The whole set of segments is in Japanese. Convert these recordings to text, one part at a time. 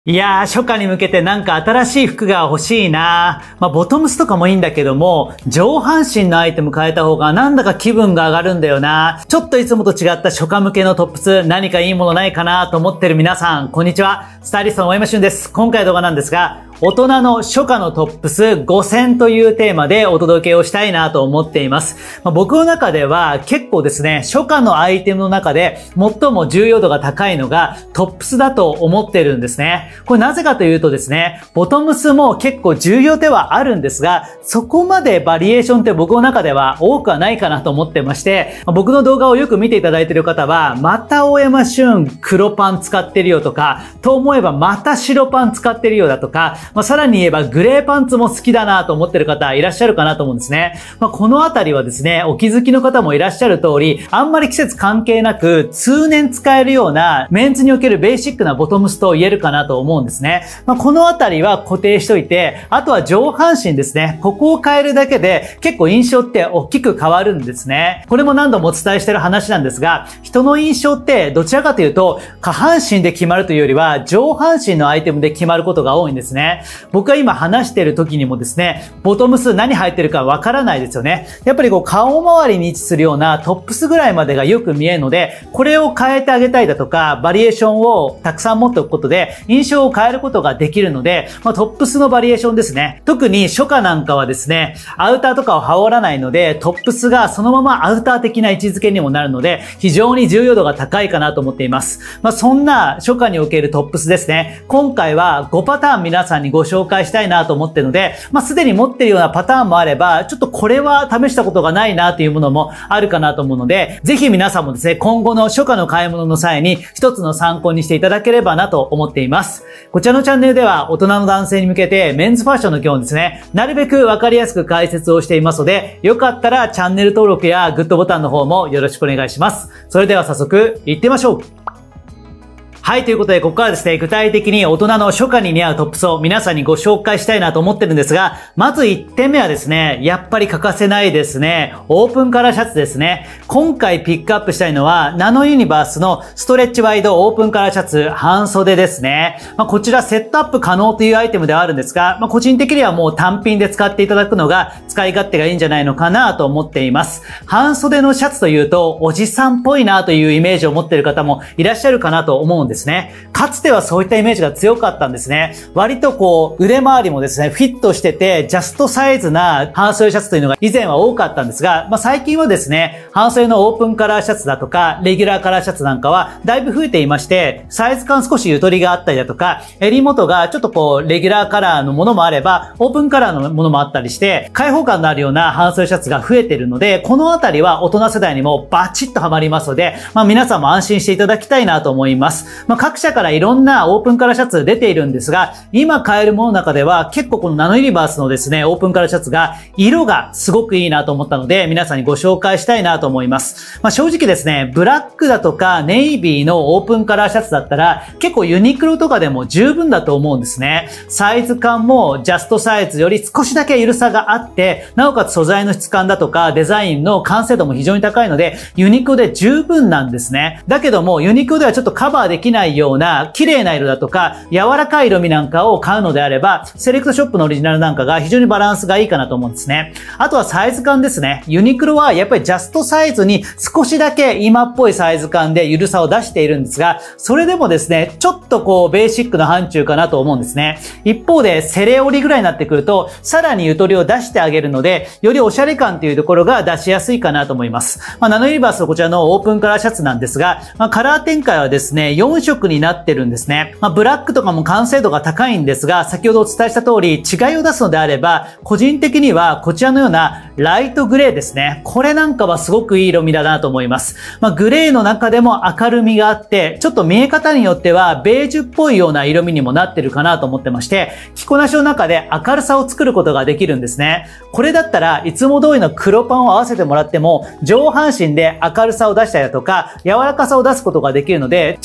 いやー、初夏に向けてなんか新しい服が欲しいな。ボトムスとかもいいんだけども、上半身のアイテム変えた方がなんだか気分が上がるんだよな。ちょっといつもと違った初夏向けのトップス、何かいいものないかなと思ってる皆さん、こんにちは。スタイリストの大山俊です。今回の動画なんですが、大人の初夏のトップス5選というテーマでお届けをしたいなと思っています。僕の中では結構ですね、初夏のアイテムの中で最も重要度が高いのがトップスだと思ってるんですね。これなぜかというとですね、ボトムスも結構重要ではあるんですが、そこまでバリエーションって僕の中では多くはないかなと思ってまして、僕の動画をよく見ていただいている方は、また大山俊黒パン使ってるよとか、と思えばまた白パン使ってるよだとか、さらに言えばグレーパンツも好きだなと思ってる方いらっしゃるかなと思うんですね。このあたりはですね、お気づきの方もいらっしゃる通り、あんまり季節関係なく通年使えるようなメンズにおけるベーシックなボトムスと言えるかなと思うんですね。このあたりは固定しといて、あとは上半身ですね。ここを変えるだけで結構印象って大きく変わるんですね。これも何度もお伝えしてる話なんですが、人の印象ってどちらかというと下半身で決まるというよりは上半身のアイテムで決まることが多いんですね。僕が今話している時にもですね、ボトムス何入ってるかわからないですよね。やっぱり顔周りに位置するようなトップスぐらいまでがよく見えるので、これを変えてあげたいだとか、バリエーションをたくさん持っておくことで印象を変えることができるので、トップスのバリエーションですね。特に初夏なんかはですね、アウターとかを羽織らないので、トップスがそのままアウター的な位置づけにもなるので、非常に重要度が高いかなと思っています。そんな初夏におけるトップスですね。今回は5パターン皆さんにご紹介したいなと思っているので、すでに持っているようなパターンもあれば、ちょっとこれは試したことがないなというものもあるかなと思うので、ぜひ皆さんもですね、今後の初夏の買い物の際に一つの参考にしていただければなと思っています。こちらのチャンネルでは大人の男性に向けてメンズファッションの基本ですね、なるべくわかりやすく解説をしていますので、よかったらチャンネル登録やグッドボタンの方もよろしくお願いします。それでは早速行ってみましょう。はい、ということで、ここからですね、具体的に大人の初夏に似合うトップスを皆さんにご紹介したいなと思ってるんですが、まず1点目はですね、やっぱり欠かせないですね、オープンカラーシャツですね。今回ピックアップしたいのは、ナノユニバースのストレッチワイドオープンカラーシャツ半袖ですね。こちらセットアップ可能というアイテムではあるんですが、個人的にはもう単品で使っていただくのが使い勝手がいいんじゃないのかなと思っています。半袖のシャツというと、おじさんっぽいなというイメージを持っている方もいらっしゃるかなと思うんですね。かつてはそういったイメージが強かったんですね。割と腕周りもですね、フィットしてて、ジャストサイズな半袖シャツというのが以前は多かったんですが、最近はですね、半袖のオープンカラーシャツだとか、レギュラーカラーシャツなんかはだいぶ増えていまして、サイズ感少しゆとりがあったりだとか、襟元がちょっとレギュラーカラーのものもあれば、オープンカラーのものもあったりして、開放感のあるような半袖シャツが増えているので、このあたりは大人世代にもバチッとハマりますので、皆さんも安心していただきたいなと思います。各社からいろんなオープンカラーシャツ出ているんですが、今買えるものの中では結構このナノユニバースのですね、オープンカラーシャツが色がすごくいいなと思ったので、皆さんにご紹介したいなと思います。正直ですね、ブラックだとかネイビーのオープンカラーシャツだったら結構ユニクロとかでも十分だと思うんですね。サイズ感もジャストサイズより少しだけ緩さがあって、なおかつ素材の質感だとかデザインの完成度も非常に高いので、ユニクロで十分なんですね。だけどもユニクロではちょっとカバーできないような綺麗な色だとか柔らかい色味なんかを買うのであれば、セレクトショップのオリジナルなんかが非常にバランスがいいかなと思うんですね。あとはサイズ感ですね。ユニクロはやっぱりジャストサイズに少しだけ今っぽいサイズ感で緩さを出しているんですが、それでもですね、ちょっとベーシックな範疇かなと思うんですね。一方でセレオリぐらいになってくると、さらにゆとりを出してあげるので、よりおしゃれ感というところが出しやすいかなと思います。ナノユニバースのこちらのオープンカラーシャツなんですが、カラー展開はですね、4色になってるんですね。ブラックとかも完成度が高いんですが、先ほどお伝えした通り違いを出すのであれば、個人的にはこちらのようなライトグレーですね。これなんかはすごくいい色味だなと思います。グレーの中でも明るみがあって、ちょっと見え方によってはベージュっぽいような色味にもなってるかなと思ってまして、着こなしの中で明るさを作ることができるんですね。これだったらいつも通りの黒パンを合わせてもらっても、上半身で明るさを出したりだとか、柔らかさを出すことができるので、ちゃんとおし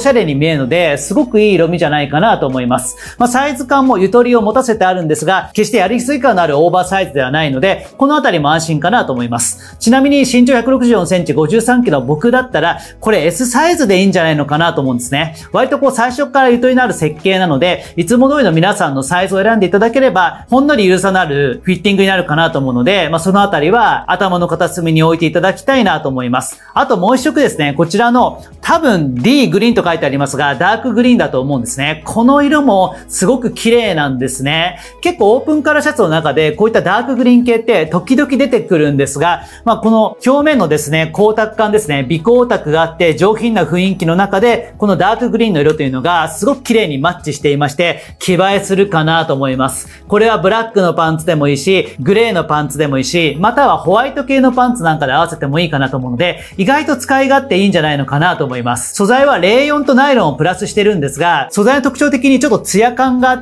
ゃれに見えるので、すごくいい色味じゃないかなと思います。サイズ感もゆとりを持たせてあるんですが、決してやりすぎ感のあるオーバーサイズではないので、このあたりも安心かなと思います。ちなみに身長164センチ53キロの僕だったら、これ S サイズでいいんじゃないのかなと思うんですね。割と最初からゆとりのある設計なので、いつも通りの皆さんのサイズを選んでいただければ、ほんのり緩さのあるフィッティングになるかなと思うので、そのあたりは頭の片隅に置いていただきたいなと思います。あともう一色ですね、こちらの多分 D グリーンと書いてありますが、ダークグリーンだと思うんですね。この色もすごく綺麗なんですね。結構オープンカラーシャツの中でこういったダークグリーン系って時々出てくるんですが、この表面のですね、光沢感ですね、微光沢があって上品な雰囲気の中で、このダークグリーンの色というのがすごく綺麗にマッチしていまして、着映えするかなと思います。これはブラックのパンツでもいいし、グレーのパンツでもいいし、またはホワイト系のパンツなんかで合わせてもいいかなと思うので、意外と使い勝手いいんじゃないのかなと思います。素材はレーヨンとナイロンをプラスしてるんですが、素材の特徴的にちょっとツヤ感があって、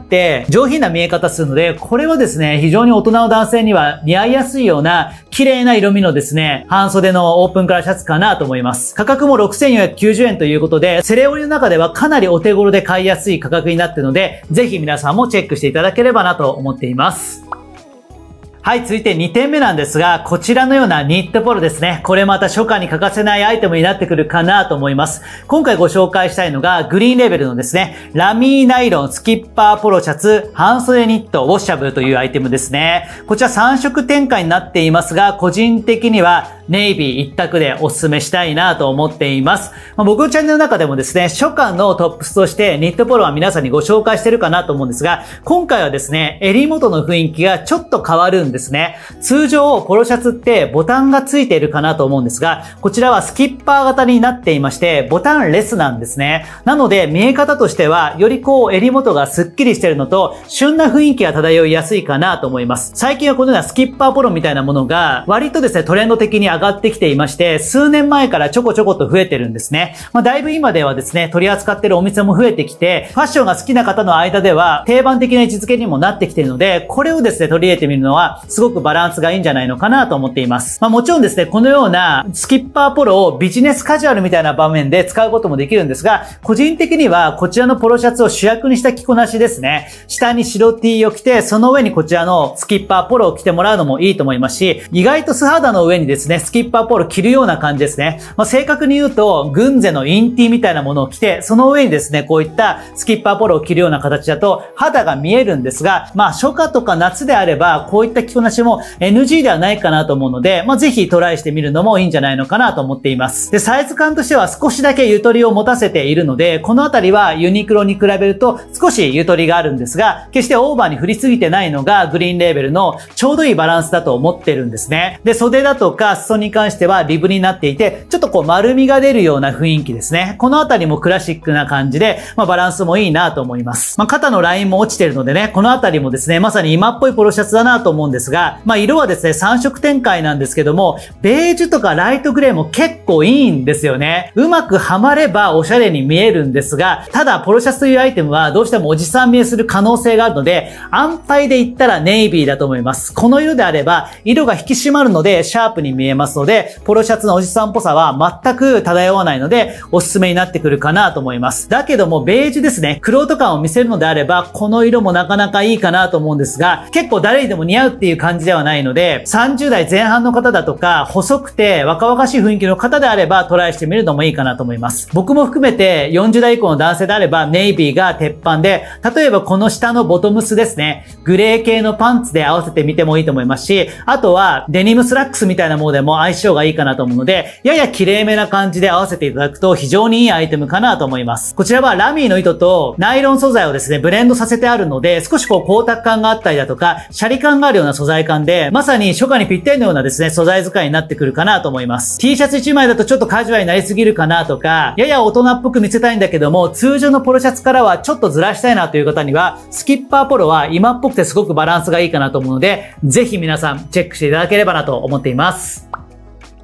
上品な見え方するので、これはですね、非常に大人の男性には似合いやすいような、綺麗な色味のですね、半袖のオープンカラーシャツかなと思います。価格も6490円ということで、セレオリの中ではかなりお手頃で買いやすい価格になっているので、ぜひ皆さんもチェックしていただければなと思っています。はい、続いて2点目なんですが、こちらのようなニットポロですね。これまた初夏に欠かせないアイテムになってくるかなと思います。今回ご紹介したいのが、グリーンレベルのですね、ラミーナイロンスキッパーポロシャツ半袖ニットウォッシャブルというアイテムですね。こちら3色展開になっていますが、個人的にはネイビー一択でお勧めしたいなと思っています。僕のチャンネルの中でもですね、初夏のトップスとしてニットポロは皆さんにご紹介してるかなと思うんですが、今回はですね、襟元の雰囲気がちょっと変わるんですね。通常、ポロシャツってボタンがついているかなと思うんですが、こちらはスキッパー型になっていまして、ボタンレスなんですね。なので、見え方としては、より襟元がスッキリしているのと、旬な雰囲気が漂いやすいかなと思います。最近はこのようなスキッパーポロみたいなものが、割とですね、トレンド的に上がってきていまして、数年前からちょこちょこと増えてるんですね。だいぶ今ではですね、取り扱っているお店も増えてきて、ファッションが好きな方の間では、定番的な位置づけにもなってきているので、これをですね、取り入れてみるのは、すごくバランスがいいんじゃないのかなと思っています。もちろんですね、このようなスキッパーポロをビジネスカジュアルみたいな場面で使うこともできるんですが、個人的にはこちらのポロシャツを主役にした着こなしですね。下に白 T を着て、その上にこちらのスキッパーポロを着てもらうのもいいと思いますし、意外と素肌の上にですね、スキッパーポロ着るような感じですね。正確に言うと、軍勢のインティみたいなものを着て、その上にですね、こういったスキッパーポロを着るような形だと、肌が見えるんですが、初夏とか夏であれば、こういった着こなしも NG ではないかなと思うので、ぜひトライしてみるのもいいんじゃないのかなと思っています。で、サイズ感としては少しだけゆとりを持たせているので、このあたりはユニクロに比べると少しゆとりがあるんですが、決してオーバーに振りすぎてないのがグリーンレーベルのちょうどいいバランスだと思ってるんですね。で、袖だとか裾に関してはリブになっていて、ちょっと丸みが出るような雰囲気ですね。このあたりもクラシックな感じで、バランスもいいなと思います。肩のラインも落ちてるのでね、このあたりもですね、まさに今っぽいポロシャツだなと思うんですが、色はですね、3色展開なんですけども、ベージュとかライトグレーも結構いいんですよね。うまくはまればおしゃれに見えるんですが、ただポロシャツというアイテムはどうしてもおじさん見えする可能性があるので、安牌で言ったらネイビーだと思います。この色であれば、色が引き締まるのでシャープに見えますので、ポロシャツのおじさんっぽさは全く漂わないので、おすすめになってくるかなと思います。だけども、ベージュですね、玄人感を見せるのであれば、この色もなかなかいいかなと思うんですが、結構誰にでも似合うっていう感じではないので、30代前半の方だとか、細くて若々しい雰囲気の方であればトライしてみるのもいいかなと思います。僕も含めて40代以降の男性であればネイビーが鉄板で、例えばこの下のボトムスですね、グレー系のパンツで合わせてみてもいいと思いますし、あとはデニムスラックスみたいなものでも相性がいいかなと思うので、やや綺麗めな感じで合わせていただくと非常にいいアイテムかなと思います。こちらはラミーの糸とナイロン素材をですね、ブレンドさせてあるので、少し光沢感があったりだとか、シャリ感があるような素材感で、まさに初夏にぴったりのようなですね、素材使いになってくるかなと思います。T シャツ1枚だとちょっとカジュアルになりすぎるかなとか、やや大人っぽく見せたいんだけども、通常のポロシャツからはちょっとずらしたいなという方には、スキッパーポロは今っぽくてすごくバランスがいいかなと思うので、ぜひ皆さんチェックしていただければなと思っています。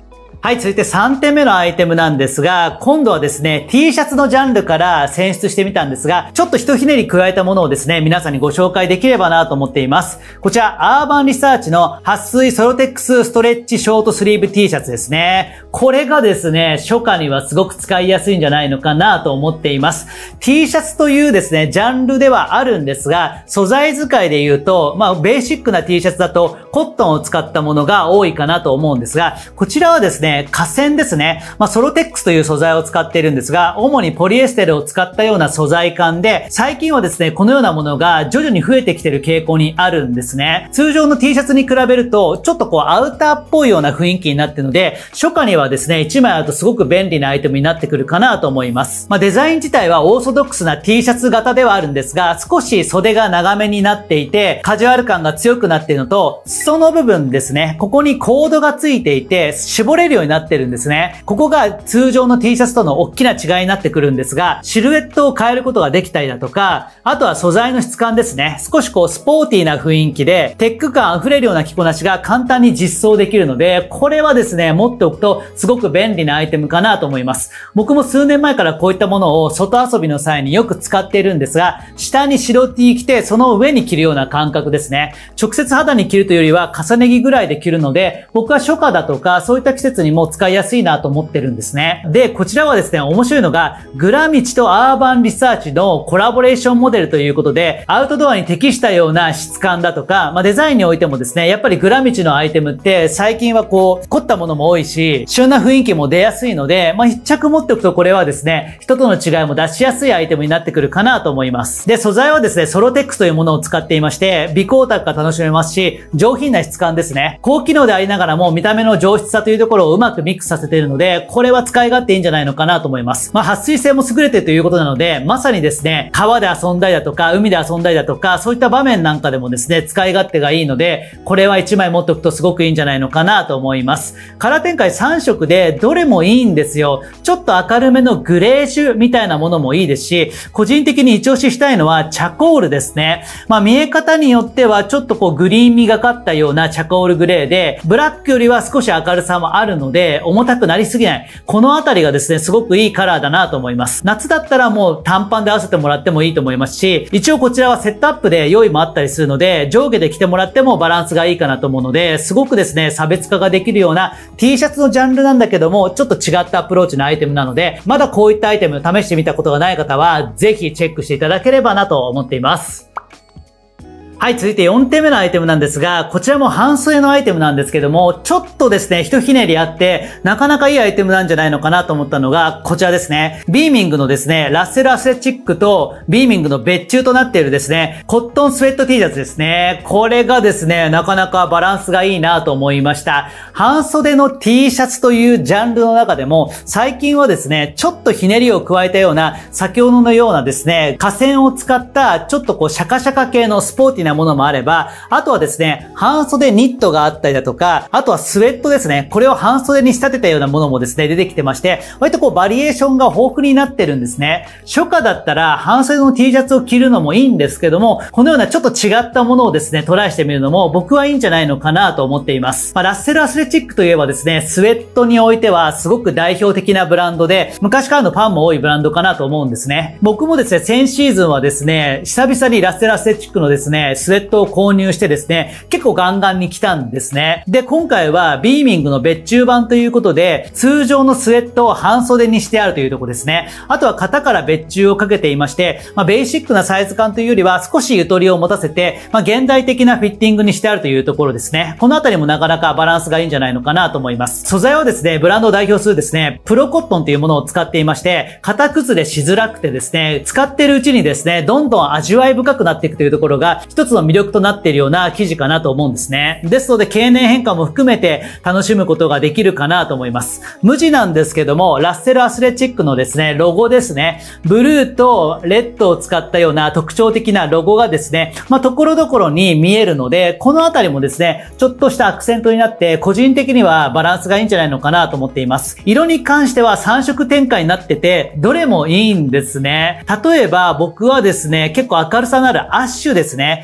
はい、続いて3点目のアイテムなんですが、今度はですね、T シャツのジャンルから選出してみたんですが、ちょっとひとひねり加えたものをですね、皆さんにご紹介できればなと思っています。こちら、アーバンリサーチの撥水ソロテックスストレッチショートスリーブ T シャツですね。これがですね、初夏にはすごく使いやすいんじゃないのかなと思っています。T シャツというですね、ジャンルではあるんですが、素材使いで言うと、ベーシックな T シャツだとコットンを使ったものが多いかなと思うんですが、こちらはですね、化繊ですね。ソロテックスという素材を使っているんですが、主にポリエステルを使ったような素材感で、最近はですね、このようなものが徐々に増えてきている傾向にあるんですね。通常の T シャツに比べると、ちょっとアウターっぽいような雰囲気になっているので、初夏にはですね、1枚あるとすごく便利なアイテムになってくるかなと思います。デザイン自体はオーソドックスな T シャツ型ではあるんですが、少し袖が長めになっていて、カジュアル感が強くなっているのと、裾の部分ですね、ここにコードがついていて、絞れるようになってるんですね。ここが通常の T シャツとの大きな違いになってくるんですが、シルエットを変えることができたりだとか、あとは素材の質感ですね。少しスポーティーな雰囲気で、テック感溢れるような着こなしが簡単に実装できるので、これはですね、持っておくとすごく便利なアイテムかなと思います。僕も数年前からこういったものを外遊びの際によく使っているんですが、下に白 T 着て、その上に着るような感覚ですね。直接肌に着るというよりは重ね着ぐらいで着るので、僕は初夏だとかそういった季節にも使いやすいなと思ってるんですね。で、こちらはですね、面白いのが、グラミチとアーバンリサーチのコラボレーションモデルということで、アウトドアに適したような質感だとか、デザインにおいてもですね、やっぱりグラミチのアイテムって最近は凝ったものも多いし、旬な雰囲気も出やすいので、一着持っておくとこれはですね、人との違いも出しやすいアイテムになってくるかなと思います。で、素材はですね、ソロテックスというものを使っていまして、微光沢が楽しめますし、上品な質感ですね。高機能でありながらも見た目の上質さというところをうまくミックスさせているので、これは使い勝手いいんじゃないのかなと思います。撥水性も優れているということなので、まさにですね、川で遊んだりだとか、海で遊んだりだとか、そういった場面なんかでもですね、使い勝手がいいので、これは1枚持っておくとすごくいいんじゃないのかなと思います。カラー展開3色でどれもいいんですよ。ちょっと明るめのグレージュみたいなものもいいですし、個人的に一押ししたいのはチャコールですね。見え方によってはちょっとグリーン味がかったようなチャコールグレーで、ブラックよりは少し明るさもあるので、重たくなりすぎない。このあたりがですね、すごくいいカラーだなと思います。夏だったらもう短パンで合わせてもらってもいいと思いますし、一応こちらはセットアップで用意もあったりするので、上下で着てもらってもバランスがいいかなと思うので、すごくですね、差別化ができるような T シャツのジャンルなんだけども、ちょっと違ったアプローチのアイテムなので、まだこういったアイテム試してみたことがない方は、ぜひチェックしていただければなと思っています。はい、続いて4点目のアイテムなんですが、こちらも半袖のアイテムなんですけども、ちょっとですね、ひとひねりあって、なかなかいいアイテムなんじゃないのかなと思ったのが、こちらですね。ビーミングのですね、ラッセルアスレチックと、ビーミングの別注となっているですね、コットンスウェット T シャツですね。これがですね、なかなかバランスがいいなと思いました。半袖の T シャツというジャンルの中でも、最近はですね、ちょっとひねりを加えたような、先ほどのようなですね、化繊を使った、ちょっとシャカシャカ系のスポーティーなものもあれば、あとはですね、半袖ニットがあったりだとか、あとはスウェットですね。これを半袖に仕立てたようなものもですね、出てきてまして、割とバリエーションが豊富になってるんですね。初夏だったら半袖の T シャツを着るのもいいんですけども、このようなちょっと違ったものをですね、トライしてみるのも僕はいいんじゃないのかなと思っています。ラッセルアスレチックといえばですね、スウェットにおいてはすごく代表的なブランドで、昔からのファンも多いブランドかなと思うんですね。僕もですね、先シーズンはですね、久々にラッセルアスレチックのですね、スウェットを購入してですね、結構ガンガンに来たんですね。で、今回はビーミングの別注版ということで、通常のスウェットを半袖にしてあるというところですね。あとは型から別注をかけていまして、ベーシックなサイズ感というよりは少しゆとりを持たせて、現代的なフィッティングにしてあるというところですね。このあたりもなかなかバランスがいいんじゃないのかなと思います。素材はですね、ブランドを代表するですね、プロコットンというものを使っていまして、型崩れしづらくてですね、使っているうちにですね、どんどん味わい深くなっていくというところが一つの魅力となっているような生地かなと思うんですね。ですので、経年変化も含めて楽しむことができるかなと思います。無地なんですけども、ラッセルアスレチックのですね、ロゴですね。ブルーとレッドを使ったような特徴的なロゴがですね、ところどころに見えるので、このあたりもですね、ちょっとしたアクセントになって、個人的にはバランスがいいんじゃないのかなと思っています。色に関しては3色展開になってて、どれもいいんですね。例えば僕はですね、結構明るさのあるアッシュですね。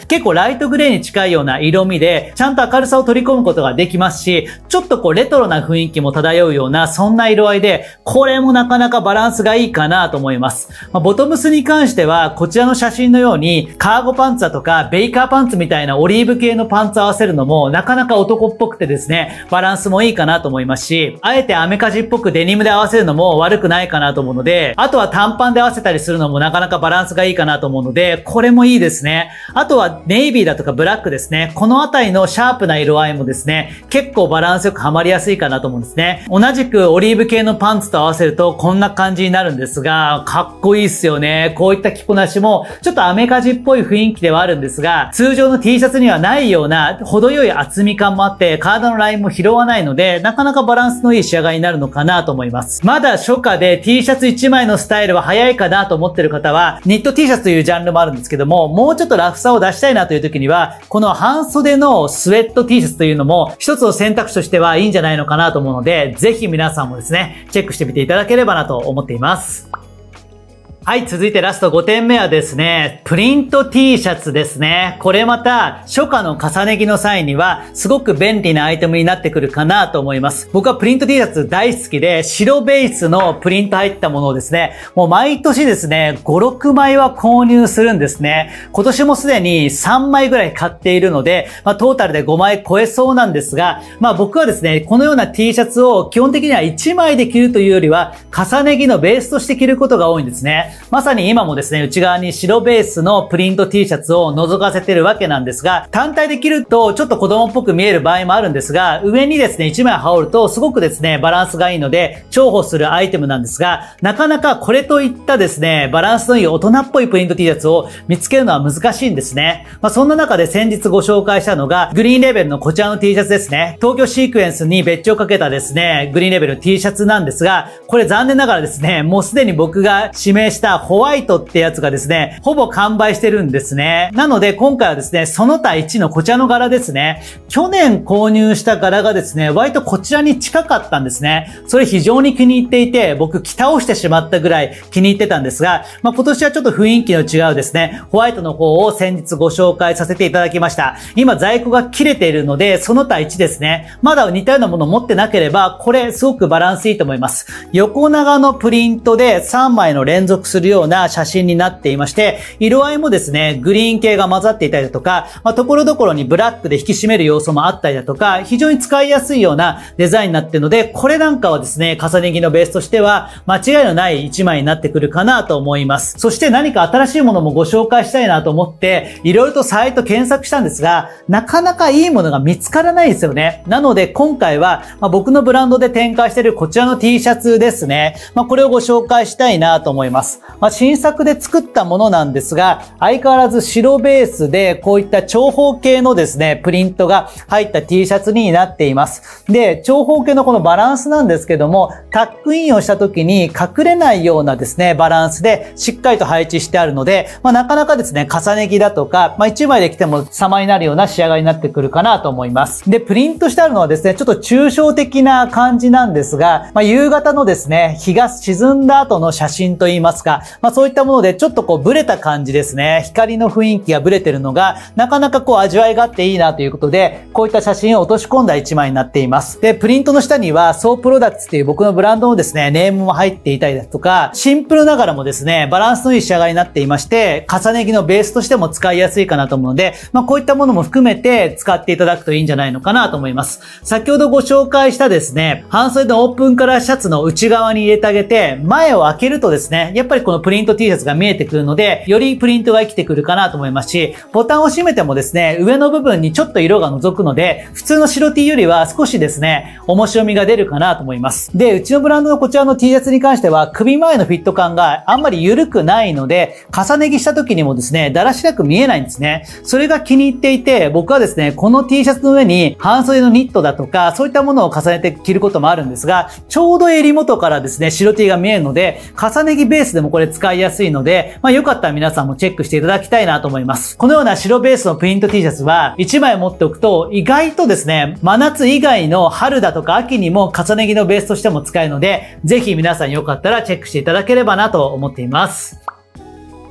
結構ライトグレーに近いような色味で、ちゃんと明るさを取り込むことができますし、ちょっとレトロな雰囲気も漂うような、そんな色合いで、これもなかなかバランスがいいかなと思います。ボトムスに関しては、こちらの写真のように、カーゴパンツだとか、ベイカーパンツみたいなオリーブ系のパンツを合わせるのも、なかなか男っぽくてですね、バランスもいいかなと思いますし、あえてアメカジっぽくデニムで合わせるのも悪くないかなと思うので、あとは短パンで合わせたりするのもなかなかバランスがいいかなと思うので、これもいいですね。あとはネイビーだとかブラックですね。このあたりのシャープな色合いもですね、結構バランスよくはまりやすいかなと思うんですね。同じくオリーブ系のパンツと合わせるとこんな感じになるんですが、かっこいいっすよね。こういった着こなしもちょっとアメカジっぽい雰囲気ではあるんですが、通常の T シャツにはないような程よい厚み感もあって、体のラインも拾わないので、なかなかバランスのいい仕上がりになるのかなと思います。まだ初夏で T シャツ1枚のスタイルは早いかなと思ってる方は、ニット T シャツというジャンルもあるんですけども、もうちょっとラフさを出したいなという時には、この半袖のスウェット T シャツというのも一つの選択肢としてはいいんじゃないのかなと思うので、ぜひ皆さんもですね、チェックしてみていただければなと思っています。はい、続いてラスト5点目はですね、プリント T シャツですね。これまた、初夏の重ね着の際には、すごく便利なアイテムになってくるかなと思います。僕はプリント T シャツ大好きで、白ベースのプリント入ったものをですね、もう毎年ですね、5、6枚は購入するんですね。今年もすでに3枚ぐらい買っているので、トータルで5枚超えそうなんですが、僕はですね、このような T シャツを基本的には1枚で着るというよりは、重ね着のベースとして着ることが多いんですね。まさに今もですね、内側に白ベースのプリント T シャツを覗かせてるわけなんですが、単体で着るとちょっと子供っぽく見える場合もあるんですが、上にですね、1枚羽織るとすごくですね、バランスがいいので重宝するアイテムなんですが、なかなかこれといったですね、バランスのいい大人っぽいプリント T シャツを見つけるのは難しいんですね。そんな中で先日ご紹介したのが、グリーンレベルのこちらの T シャツですね。東京シークエンスに別注をかけたですね、グリーンレベルの T シャツなんですが、これ残念ながらですね、もうすでに僕が指名したホワイトってやつがですね、ほぼ完売してるんですね。なので今回はですね、その他1のこちらの柄ですね。去年購入した柄がですね、割とこちらに近かったんですね。それ非常に気に入っていて、僕着倒してしまったぐらい気に入ってたんですが、今年はちょっと雰囲気の違うですね、ホワイトの方を先日ご紹介させていただきました。今在庫が切れているので、その他1ですね。まだ似たようなものを持ってなければ、これすごくバランスいいと思います。横長のプリントで3枚の連続するような写真になっていまして、色合いもですね、グリーン系が混ざっていたりだとか、ところどころにブラックで引き締める要素もあったりだとか、非常に使いやすいようなデザインになっているので、これなんかはですね、重ね着のベースとしては間違いのない一枚になってくるかなと思います。そして何か新しいものもご紹介したいなと思って、いろいろとサイト検索したんですが、なかなかいいものが見つからないですよね。なので今回は、僕のブランドで展開しているこちらの T シャツですね。これをご紹介したいなと思います。新作で作ったものなんですが、相変わらず白ベースでこういった長方形のですね、プリントが入った T シャツになっています。で、長方形のこのバランスなんですけども、タックインをした時に隠れないようなですね、バランスでしっかりと配置してあるので、なかなかですね、重ね着だとか、1枚で着ても様になるような仕上がりになってくるかなと思います。で、プリントしてあるのはですね、ちょっと抽象的な感じなんですが、夕方のですね、日が沈んだ後の写真といいますか、そういったものでちょっとブレた感じですね。光の雰囲気がブレてるのが、なかなか味わいがあっていいなということで、こういった写真を落とし込んだ一枚になっています。で、プリントの下には、ソープロダクツっていう僕のブランドのですね、ネームも入っていたりだとか、シンプルながらもですね、バランスのいい仕上がりになっていまして、重ね着のベースとしても使いやすいかなと思うので、こういったものも含めて使っていただくといいんじゃないのかなと思います。先ほどご紹介したですね、半袖のオープンカラーシャツの内側に入れてあげて、前を開けるとですね、やっぱりこのプリント T シャツが見えてくるので、よりプリントが生きてくるかなと思いますし、ボタンを閉めてもですね、上の部分にちょっと色が覗くので、普通の白 T よりは少しですね、面白みが出るかなと思います。で、うちのブランドのこちらの T シャツに関しては、首前のフィット感があんまり緩くないので、重ね着した時にもですね、だらしなく見えないんですね。それが気に入っていて、僕はですね、この T シャツの上に半袖のニットだとか、そういったものを重ねて着ることもあるんですが、ちょうど襟元からですね、白 T が見えるので、重ね着ベースでもこれ使いやすいので、よかったら皆さんもチェックしていただきたいなと思います。このような白ベースのプリント T シャツは、1枚持っておくと、意外とですね、真夏以外の春だとか秋にも重ね着のベースとしても使えるので、ぜひ皆さんよかったらチェックしていただければなと思っています。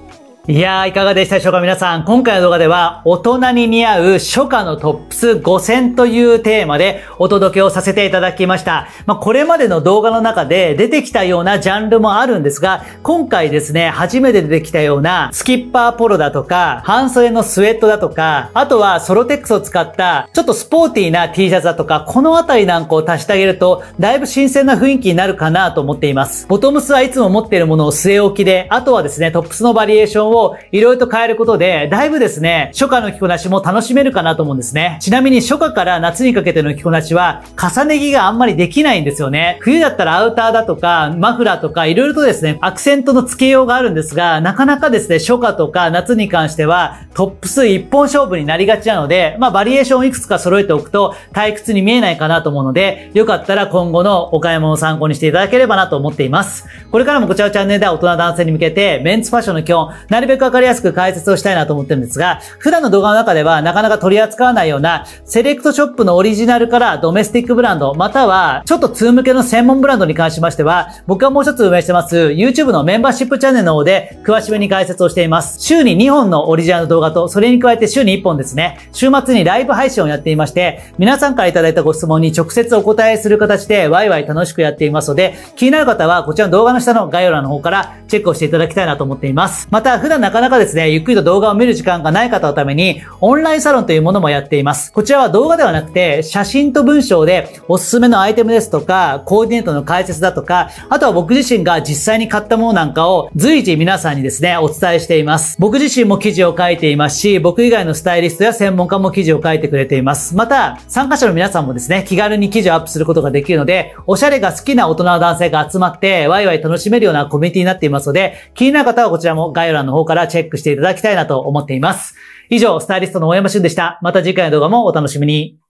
いやー、いかがでしたでしょうか皆さん。今回の動画では、大人に似合う初夏のトップス5選というテーマでお届けをさせていただきました。これまでの動画の中で出てきたようなジャンルもあるんですが、今回ですね、初めて出てきたようなスキッパーポロだとか、半袖のスウェットだとか、あとはソロテックスを使ったちょっとスポーティーな T シャツだとか、このあたりなんかを足してあげると、だいぶ新鮮な雰囲気になるかなと思っています。ボトムスはいつも持っているものを据え置きで、あとはですね、トップスのバリエーションをいろいろと変えることで、だいぶですね、初夏の着こなしも楽しめるかなと思うんですね。ちなみに初夏から夏にかけての着こなしは、重ね着があんまりできないんですよね。冬だったらアウターだとか、マフラーとか、いろいろとですね、アクセントの付けようがあるんですが、なかなかですね、初夏とか夏に関しては、トップス一本勝負になりがちなので、バリエーションをいくつか揃えておくと、退屈に見えないかなと思うので、よかったら今後のお買い物を参考にしていただければなと思っています。これからもこちらのチャンネルでは大人男性に向けて、メンツファッションの基本、なるべくわかりやすく解説をしたいなと思ってるんですが、普段の動画の中ではなかなか取り扱わないような、セレクトショップのオリジナルからドメスティックブランド、または、ちょっと通向けの専門ブランドに関しましては、僕がもう一つ運営してます、YouTube のメンバーシップチャンネルの方で、詳しめに解説をしています。週に2本のオリジナルの動画と、それに加えて週に1本ですね、週末にライブ配信をやっていまして、皆さんからいただいたご質問に直接お答えする形で、ワイワイ楽しくやっていますので、気になる方は、こちらの動画の下の概要欄の方からチェックをしていただきたいなと思っています。また、普段なかなかですね、ゆっくりと動画を見る時間がない方のために、オンラインサロンというものもやっています。こちらは動画ではなくて、写真と文章でおすすめのアイテムですとか、コーディネートの解説だとか、あとは僕自身が実際に買ったものなんかを随時皆さんにですね、お伝えしています。僕自身も記事を書いていますし、僕以外のスタイリストや専門家も記事を書いてくれています。また、参加者の皆さんもですね、気軽に記事をアップすることができるので、おしゃれが好きな大人の男性が集まって、ワイワイ楽しめるようなコミュニティになっていますので、気になる方はこちらも概要欄の方からチェックしていただきたいなと思っています。以上、スタイリストの大山俊でした。また次回の動画もお楽しみに。